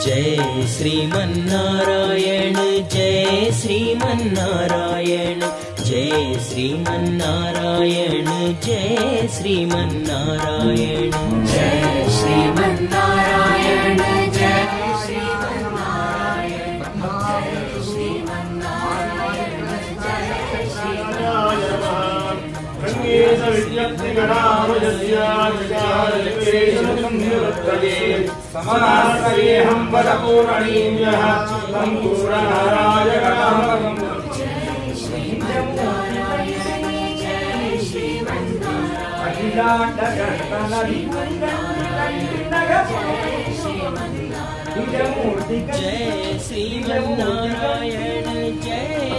जय श्रीमन्नारायण जय श्रीमन्नारायण जय श्रीमन्नारायण जय श्रीमन्नारायण जय श्रीमन्नारायण जय श्रीमन्नारायण जय श्रीमन्नारायण जय श्रीमन्नारायण समासेहं वरपूरणीयः सम्पूर्णनारायणं जय श्रीमन्नारायण जय श्रीमन्नारायण जय श्रीमन्नारायण जय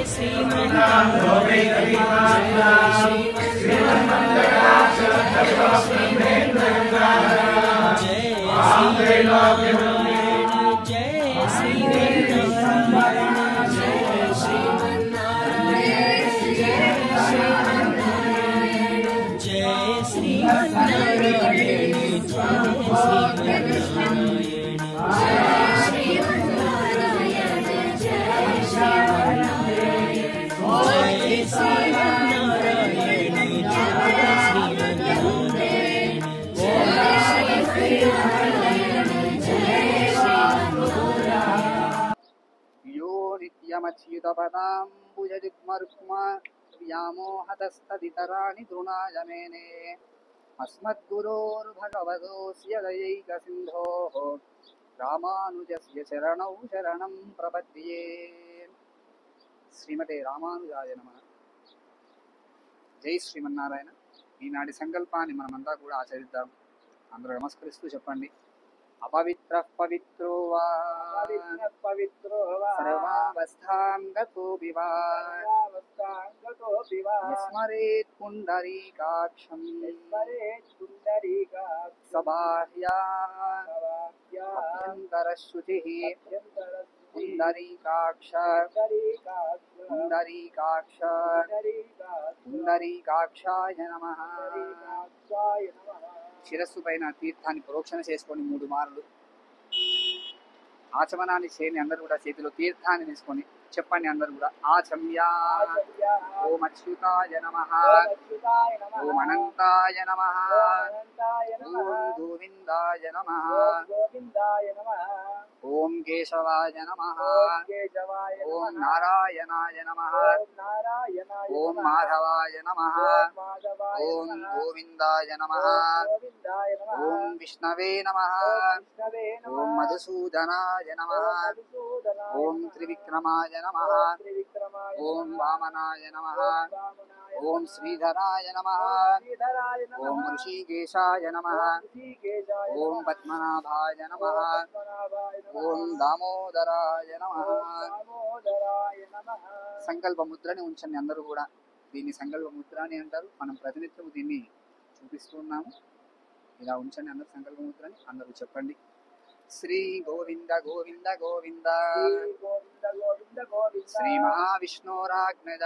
नित्यमच्युतपदाम्बुजयुग्मरुक्म व्यामोहतस्तदितराणि तृणायमेने अस्मद्गुरोर्भगवतोऽस्य दयैकसिन्धोः रामानुजस्य चरणौ शरणं प्रपद्ये। శ్రీమతే రామానుజాయ నమః. జై శ్రీమన్నారాయణ. ఈనాటి సంకల్పాన్ని మనమంతా కూడా ఆచరిద్దాం. అందరూ నమస్కరిస్తూ చెప్పండి. అపవిత్ర పవిత్రో వా సర్వావస్థాం గతోపి వా స్మరేత్ పుండరీకాక్షం సబాహ్యాభ్యంతరశుచిః పుండరీకాక్ష పుండరీకాక్ష పుండరీకాక్షాయ నమః. శిరస్సు పైన తీర్థాన్ని ప్రోక్షణ చేసుకొని 3 మార్లు ఆచమనాన్ని చేయని అందరూ కూడా చేతిలో తీర్థాన్ని తీసుకొని చెప్పండి. అందరూ కూడా ఆచమ్య. ఓం అచ్యుతాయ నమః, ఓం అనంతాయ నమః, ఓం గోవిందాయ నమః, ఓం కేశవాయ నమః, ఓం నారాయణాయ నమః, ఓం మాధవాయ నమః, ఓం గోవిందాయ నమః, ఓం విష్ణవే నమః, ఓం మధుసూదనాయ నమః, ఓం త్రివిక్రమాయ నమః, ఓం వామనాయ నమః, ఓం శ్రీధరాయ నమః, ఓం ఋషికేశాయ నమః, ఓం పద్మనాభాయ నమః, ఓం దామోదరాయ నమః. సంకల్ప ముద్రని ఉంచండి అందరూ కూడా. దీన్ని సంకల్ప ముద్ర అని అంటారు. మనం ప్రతినిత్యం దీన్ని చూపిస్తున్నాము. ఇలా ఉంచండి అందరూ సంకల్ప ముద్రని. అందరూ చెప్పండి. శ్రీ గోవింద గోవింద గోవింద శ్రీ మహావిష్ణోరాజ్ఞజ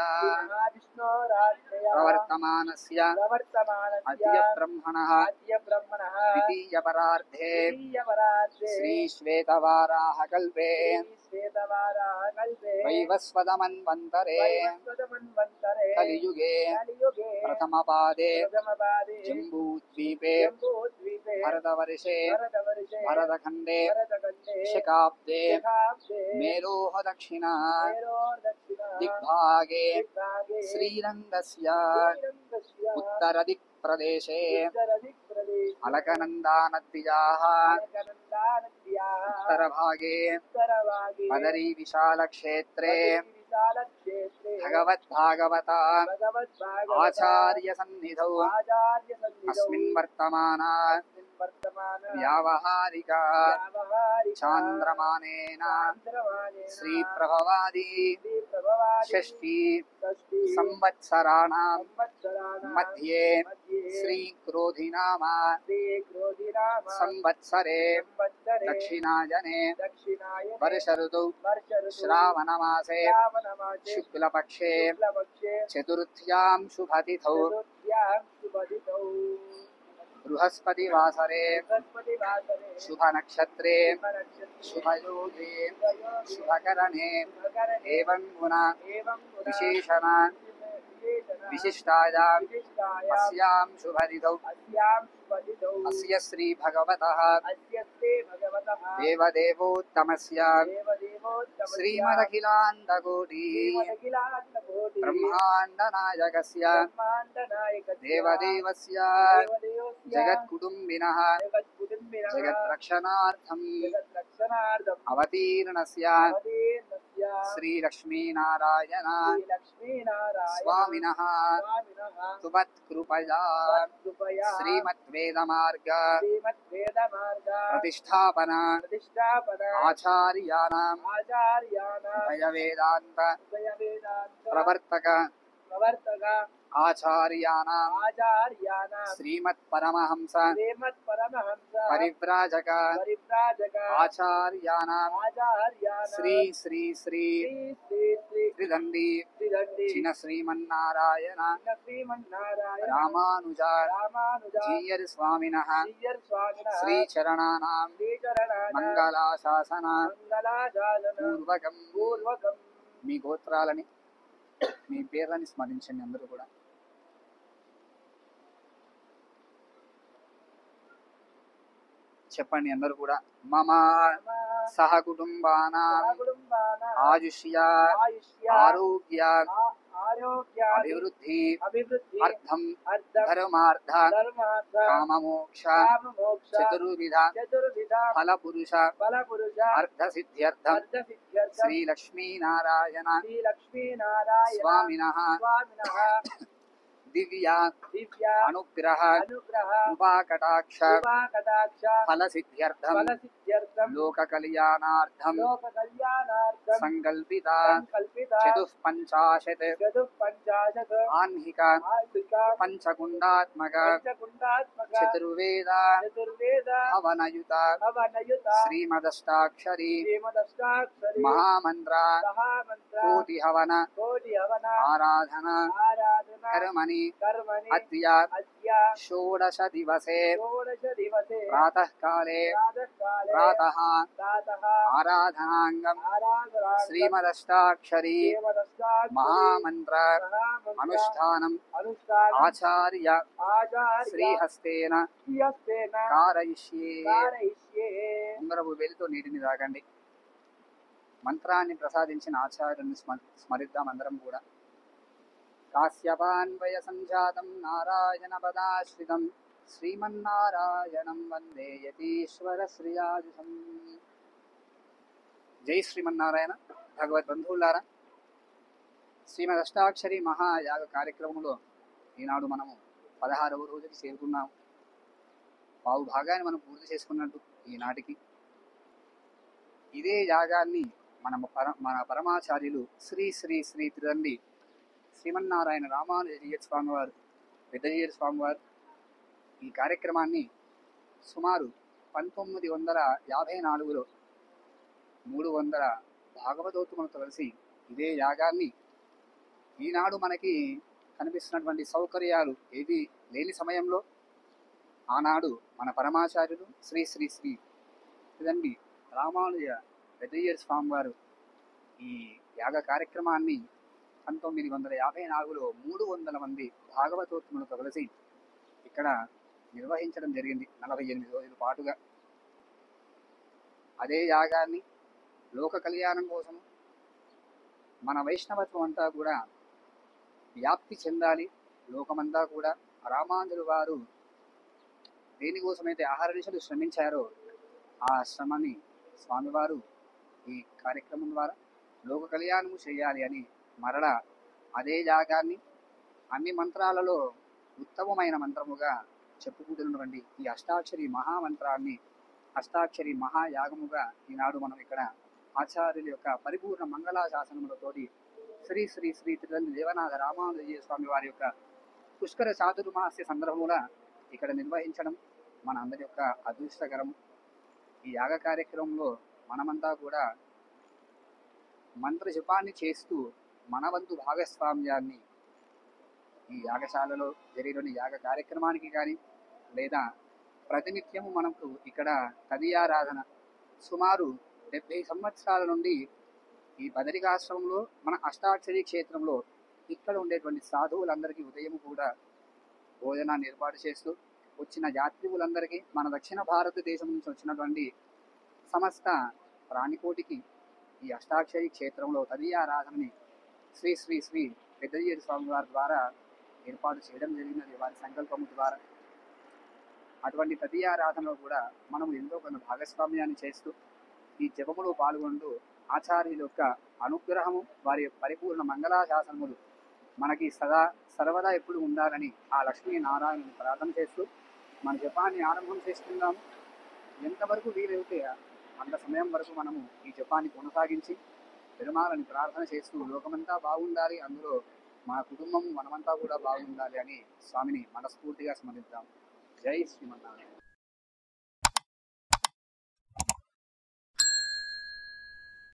ప్రవర్తమానస్య అద్య బ్రహ్మణః ద్వితీయ పరార్ధే శ్రీ శ్వేతవారాహ కల్పే వైవస్వతమన్వంతరే కలియుగే ప్రథమ పాదే జంబూద్వీపే భరతవర్షే భరతఖండే శకాబ్దే మేరోః దక్షిణ దిగ్భాగే శ్రీరంగస్య ఉత్తర దిక్ ప్రదేశే అలకనందానద్యాః ఉత్తరభాగే బదరీ విశాలక్షేత్రే భగవద్భాగవత ఆచార్య సన్నిధౌ అస్మిన్ వర్తమాన వ్యావహారిక చాంద్రమానేన శ్రీ ప్రభవాది షష్ఠి సంవత్సరాణాం మధ్యే శ్రీ క్రోధినామ సంవత్సరే దక్షిణాయనే వర్ష ఋతౌ శ్రావణమాసే శుక్లపక్షే చతుర్థ్యాం శుభతిథౌ बृहस्पतिवासरे शुभ नक्षत्रे शुभ योगे शुभकरणे एवं गुण विशेषण विशिष्टायाम् अस्यां शुभतिथौ अस्य श्री भगवतः देवदेवोत्तमस्य श्रीमदखिलाण्डकोटि ब्रह्माण्डनायकस्य देवदेवस्य जगत्कुटुम्बिनः जगद्रक्षणार्थम् अवतीर्णस्य श्रीलक्ष्मीनारायण स्वामिनः तुमत्कृपया श्रीमद्वेदमार्ग प्रतिष्ठापन आचार्याणां भयवेदान्त प्रवर्तक आचार्याणां श्रीमत्परमहंस परिव्राजक आचार्याणां श्री श्री श्री त्रिदण्डी चिन श्रीमन्नारायण रामानुज जीयर स्वामिनः श्रीचरणानां मंगलाशासन पूर्वकं మీ గోత్రాలని మీ పేర్లని స్మరించండి అందరూ కూడా. చెప్పండి అందరూ కూడా. మమ సహ కుటుంబానాం ఆయుష్య ఆరోగ్య అభివృద్ధి అర్థం ధర్మార్థ కామమోక్ష చతుర్విధ ఫలపురుష అర్థ సిద్ధ్యర్థం శ్రీ లక్ష్మీనారాయణ స్వామినః दिव्य अनुग्रह कृपाकटाक्ष फलसिद्ध्यर्थं लोक कल्याणार्थं संकल्पिता चतुःपञ्चाशत् आह्निक पंचकुंडात्मक चतुर्वेद हवनयुत श्रीमदष्टाक्षरी महामंत्र कोटि हवन आराधना कर्मणि अद्य षोडश दिवसे प्रातः काले प्रातः आराधनांगं श्रीमदष्टाक्षरी महामंत्र अनुष्ठानम् आचार्य श्रीहस्तेन कारयिष्ये. ఉంగరపు వేలితో నీటిని తాగండి. మంత్రాన్ని ప్రసాదించిన ఆచార్యుని స్మరిద్దాం అందరం కూడా. కాశ్యపాన్వయ సంజాతం నారాయణ పదాశ్రితం శ్రీమన్నారాయణం వందే యతీశ్వర శ్రీయాజుషం. జై శ్రీమన్నారాయణ. భగవద్బంధువులారా, శ్రీమద్ అష్టాక్షరి మహాయాగ కార్యక్రమంలో ఈనాడు మనము 16వ రోజుకి చేరుకున్నాము. పావు భాగాన్ని మనం పూర్తి చేసుకున్నట్టు ఈనాటికి. ఇదే యాగాన్ని మన పరమాచార్యులు శ్రీ శ్రీ శ్రీ త్రిదండి శ్రీమన్నారాయణ రామానుజీయ స్వామివారు, పెద్దజీయర్ స్వామివారు ఈ కార్యక్రమాన్ని సుమారు 1954లో 300 భాగవతోత్తములతో కలిసి ఇదే యాగాన్ని ఈనాడు మనకి కనిపిస్తున్నటువంటి సౌకర్యాలు ఏది లేని సమయంలో ఆనాడు మన పరమాచార్యులు శ్రీ శ్రీ శ్రీ త్రిదండి రామానుజ పెద్దజీయర్ స్వామివారు ఈ యాగ కార్యక్రమాన్ని 1954లో 300 మంది భాగవతోత్తములతో కలిసి ఇక్కడ నిర్వహించడం జరిగింది 48 రోజుల పాటుగా. అదే యాగాన్ని లోక కళ్యాణం కోసం మన వైష్ణవత్వం అంతా కూడా వ్యాప్తి చెందాలి, లోకమంతా కూడా రామానుజులు వారు దేనికోసమైతే అహర్నిశలు శ్రమించారో ఆ శ్రమని స్వామివారు ఈ కార్యక్రమం ద్వారా లోక కళ్యాణము చేయాలి అని మరలా అదే యాగాన్ని అన్ని మంత్రాలలో ఉత్తమమైన మంత్రముగా చెప్పుకుంటున్నటువంటి ఈ అష్టాక్షరి మహామంత్రాన్ని అష్టాక్షరి మహాయాగముగా ఈనాడు మనం ఇక్కడ ఆచార్యుల యొక్క పరిపూర్ణ మంగళాశాసనములతోటి శ్రీ శ్రీ శ్రీ త్రిదండి దేవనాథ రామానుజీయ స్వామి వారి యొక్క పుష్కర చాతుర్మాస్య సందర్భముల ఇక్కడ నిర్వహించడం మన అందరి యొక్క అదృష్టకరం. ఈ యాగ కార్యక్రమంలో మనమంతా కూడా మంత్ర జపాన్ని చేస్తూ మన వంతు భాగస్వామ్యాన్ని ఈ యాగశాలలో జరిగిన యాగ కార్యక్రమానికి కానీ లేదా ప్రతినిత్యము మనకు ఇక్కడ తదియారాధన సుమారు 70 సంవత్సరాల నుండి ఈ బదరికాశ్రమంలో మన అష్టాక్షరి క్షేత్రంలో ఇక్కడ ఉండేటువంటి సాధువులందరికీ ఉదయం కూడా భోజనాన్ని ఏర్పాటు చేస్తూ వచ్చిన యాత్రికులందరికీ మన దక్షిణ భారతదేశం నుంచి వచ్చినటువంటి సమస్త ప్రాణికోటికి ఈ అష్టాక్షరి క్షేత్రంలో తదియారాధనని శ్రీ శ్రీ శ్రీ పెద్దయ్యేరు స్వామి వారి ద్వారా ఏర్పాటు చేయడం జరిగినది, వారి సంకల్పము ద్వారా. అటువంటి తదియారాధనలో కూడా మనం ఎంతో కొంత భాగస్వామ్యాన్ని చేస్తూ ఈ జపములో పాల్గొంటూ ఆచార్యుల యొక్క అనుగ్రహము, వారి పరిపూర్ణ మంగళాశాసనములు మనకి సర్వదా ఎప్పుడు ఉండాలని ఆ లక్ష్మీ నారాయణని ప్రార్థన చేస్తూ మన జపాన్ని ఆరంభం చేసుకుందాము. ఎంతవరకు వీలైతే అంత సమయం వరకు మనము ఈ జపాన్ని కొనసాగించి పెరుమాలని ప్రార్థన చేస్తూ లోకమంతా బాగుండాలి, అందులో మన కుటుంబం మనమంతా కూడా బాగుండాలి అని స్వామిని మనస్ఫూర్తిగా స్మరిద్దాం. జై శ్రీమన్నారాయణ.